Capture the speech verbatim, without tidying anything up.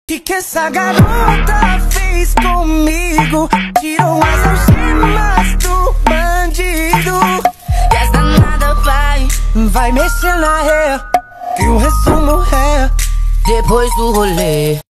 Que que essa garota fez comigo? Tirou as algemas do bandido. E as danada vai, vai mexer na ré, que o resumo é depois do rolê.